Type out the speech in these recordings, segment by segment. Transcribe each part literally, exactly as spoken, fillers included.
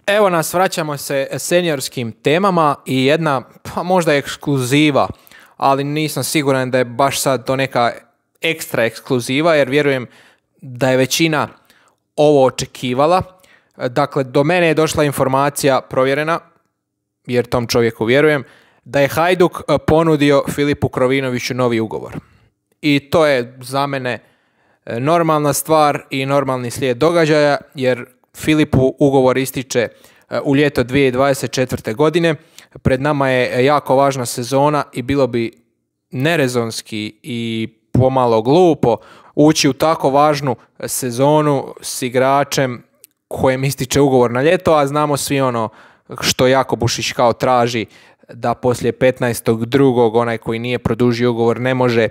Evo nas, vraćamo se seniorskim temama i jedna, pa možda ekskluziva, ali nisam siguran da je baš sad to neka ekstra ekskluziva, jer vjerujem da je većina ovo očekivala. Dakle, do mene je došla informacija provjerena, jer tom čovjeku vjerujem, da je Hajduk ponudio Filipu Krovinoviću novi ugovor. I to je za mene normalna stvar i normalni slijed događaja, jer Filipu ugovor ističe u ljeto dvije tisuće dvadeset četvrte. godine. Pred nama je jako važna sezona i bilo bi nerezonski i pomalo glupo ući u tako važnu sezonu s igračem kojem ističe ugovor na ljeto, a znamo svi ono što Jakobušić kao traži, da poslije petnaestog drugog onaj koji nije produžio ugovor ne može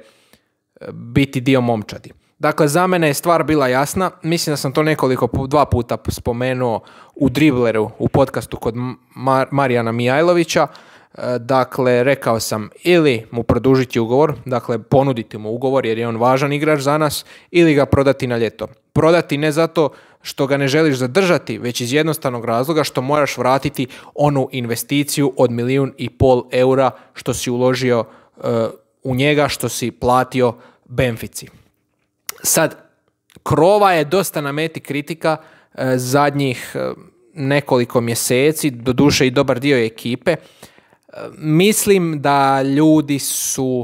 biti dio momčadi. Dakle, za mene je stvar bila jasna. Mislim da sam to nekoliko, dva puta spomenuo u Dribleru, u podcastu kod Mar- Marijana Mijajlovića. Dakle, rekao sam ili mu produžiti ugovor, dakle ponuditi mu ugovor jer je on važan igrač za nas, ili ga prodati na ljeto. Prodati ne zato što ga ne želiš zadržati, već iz jednostavnog razloga što moraš vratiti onu investiciju od milijun i pol eura što si uložio uh, u njega, što si platio Benfici. Sad, Krova je dosta na meti kritika uh, zadnjih uh, nekoliko mjeseci, doduše i dobar dio ekipe. Uh, mislim da ljudi su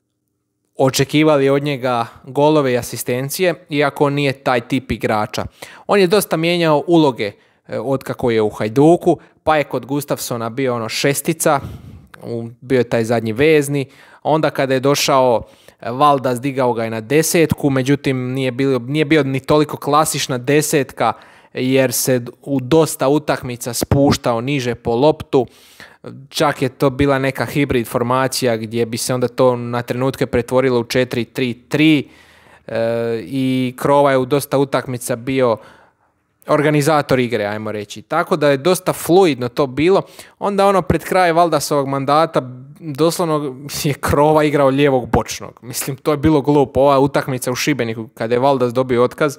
očekivali od njega golove i asistencije, iako on nije taj tip igrača. On je dosta mijenjao uloge od kako je u Hajduku, pa je kod Gustafsona bio ono šestica, bio je taj zadnji vezni, onda kada je došao Valdas digao ga je na desetku, međutim nije bio, nije bio ni toliko klasična desetka jer se u dosta utakmica spuštao niže po loptu. Čak je to bila neka hibrid formacija gdje bi se onda to na trenutke pretvorilo u četiri tri tri e, i Krova je u dosta utakmica bio organizator igre, ajmo reći. Tako da je dosta fluidno to bilo. Onda ono pred kraj Valdasovog mandata doslovno je Krova igrao lijevog bočnog. Mislim, to je bilo glupo. Ova utakmica u Šibeniku kada je Valdas dobio otkaz,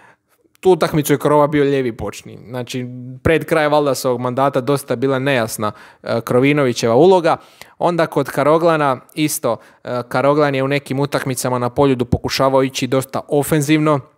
tu utakmicu je Krova bio lijevi bočni. Znači, pred kraj Valdasovog mandata dosta je bila nejasna uh, Krovinovićeva uloga. Onda kod Karoglana isto, uh, Karoglan je u nekim utakmicama na Poljudu pokušavao ići dosta ofenzivno uh,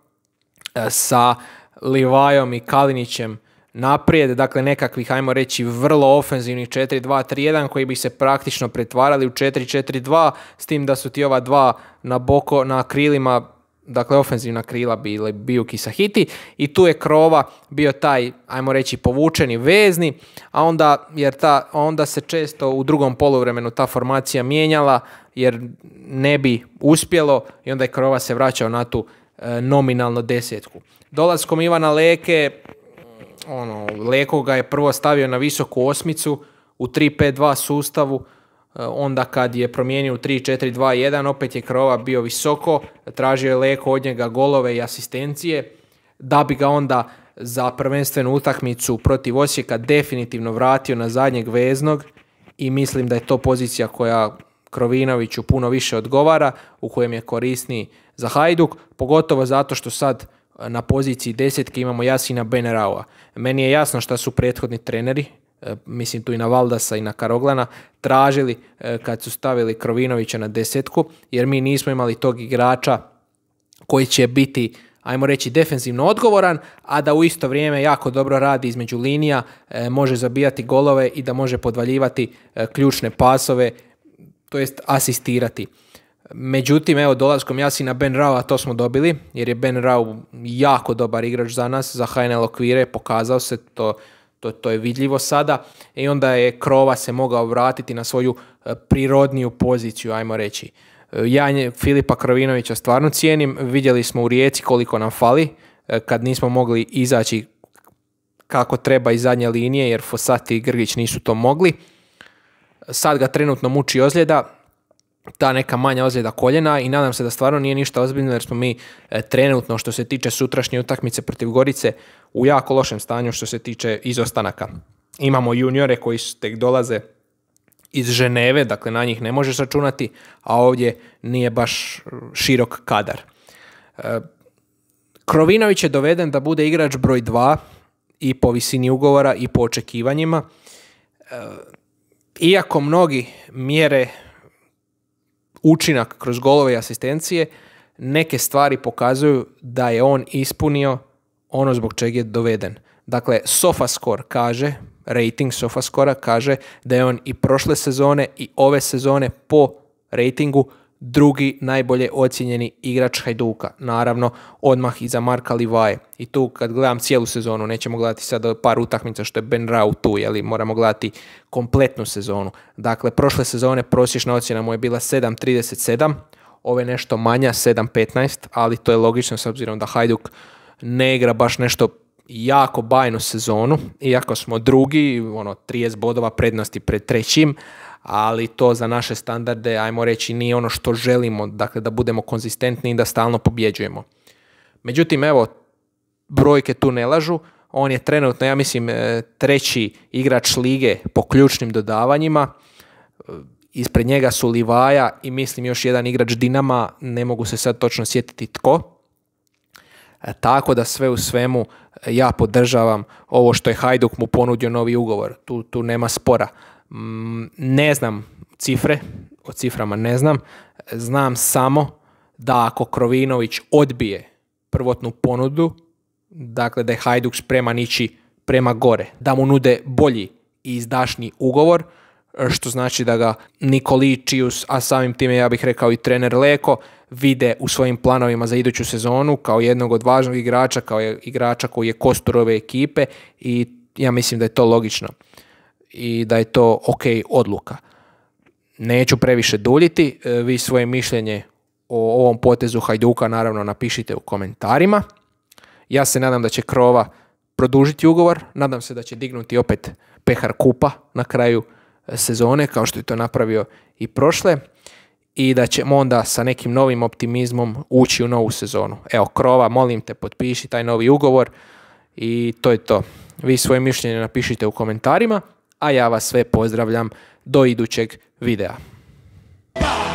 sa Livajom i Kalinićem naprijed, dakle nekakvih, ajmo reći, vrlo ofenzivnih četiri dva tri jedan koji bi se praktično pretvarali u četiri četiri dva, s tim da su ti ova dva na, boko, na krilima, dakle ofenzivna krila bili Bijuk i Sahiti, i tu je Krova bio taj, ajmo reći, povučeni vezni, a onda, jer ta, onda se često u drugom poluvremenu ta formacija mijenjala jer ne bi uspjelo i onda je Krova se vraćao na tu e, nominalno desetku. Dolaskom Ivana Leke, ono, Leko ga je prvo stavio na visoku osmicu u tri pet dva sustavu, onda kad je promijenio u tri četiri dva jedan, opet je Krova bio visoko, tražio je Leko od njega golove i asistencije, da bi ga onda za prvenstvenu utakmicu protiv Osijeka definitivno vratio na zadnjeg veznog i mislim da je to pozicija koja Krovinoviću puno više odgovara, u kojem je korisniji za Hajduk, pogotovo zato što sad na poziciji desetke imamo Jasina Beneraua. Meni je jasno šta su prethodni treneri, mislim tu i na Valdasa i na Karoglana, tražili kad su stavili Krovinovića na desetku, jer mi nismo imali tog igrača koji će biti, ajmo reći, defensivno odgovoran, a da u isto vrijeme jako dobro radi između linija, može zabijati golove i da može podvaljivati ključne pasove, to jest asistirati. Međutim, evo, dolaskom Jasina Benraua to smo dobili, jer je Benrau jako dobar igrač za nas, za H N L okvire, pokazao se to, to, to je vidljivo sada, i onda je Krova se mogao vratiti na svoju prirodniju poziciju, ajmo reći. Ja Filipa Krovinovića stvarno cijenim, vidjeli smo u Rijeci koliko nam fali, kad nismo mogli izaći kako treba iz zadnje linije, jer Fossati i Grgić nisu to mogli. Sad ga trenutno muči ozljeda, ta neka manja ozljeda koljena, i nadam se da stvarno nije ništa ozbiljno, jer smo mi e, trenutno što se tiče sutrašnje utakmice protiv Gorice u jako lošem stanju što se tiče izostanaka. Imamo juniore koji tek dolaze iz Ženeve, dakle na njih ne možeš računati, a ovdje nije baš širok kadar. E, Krovinović je doveden da bude igrač broj dva i po visini ugovora i po očekivanjima. Iako mnogi mjere učinak kroz golove i asistencije, neke stvari pokazuju da je on ispunio ono zbog čega je doveden. Dakle, SofaScore kaže, rating SofaScora kaže da je on i prošle sezone i ove sezone po ratingu drugi najbolje ocijenjeni igrač Hajduka. Naravno, odmah iza Marka Livaje. I tu kad gledam cijelu sezonu, nećemo gledati sad par utakmica što je Ben Rau tu, jeli moramo gledati kompletnu sezonu. Dakle, prošle sezone prosječna ocjena mu je bila sedam trideset sedam, ove nešto manja, sedam petnaest, ali to je logično s obzirom da Hajduk ne igra baš nešto jako bajnu sezonu, iako smo drugi, ono, trideset bodova prednosti pred trećim, ali to za naše standarde, ajmo reći, nije ono što želimo, dakle da budemo konzistentni i da stalno pobjeđujemo. Međutim, evo, brojke tu ne lažu, on je trenutno, ja mislim, treći igrač lige po ključnim dodavanjima, ispred njega su Livaja i mislim još jedan igrač Dinama, ne mogu se sad točno sjetiti tko. Tako da sve u svemu ja podržavam ovo što je Hajduk mu ponudio novi ugovor, tu, tu nema spora. Ne znam cifre, o ciframa ne znam, znam samo da ako Krovinović odbije prvotnu ponudu, dakle da je Hajduk spreman ići prema gore, da mu nude bolji i izdašniji ugovor, što znači da ga Nikoličius, a samim time ja bih rekao i trener Leko, vide u svojim planovima za iduću sezonu kao jednog od važnog igrača, kao igrača koji je kostur ove ekipe i ja mislim da je to logično i da je to ok odluka. Neću previše duljiti, vi svoje mišljenje o ovom potezu Hajduka naravno napišite u komentarima. Ja se nadam da će Krova produžiti ugovor, nadam se da će dignuti opet pehar kupa na kraju sezone kao što je to napravio i prošle i da ćemo onda sa nekim novim optimizmom ući u novu sezonu. Evo, Krova, molim te, potpiši taj novi ugovor i to je to. Vi svoje mišljenje napišite u komentarima, a ja vas sve pozdravljam do idućeg videa.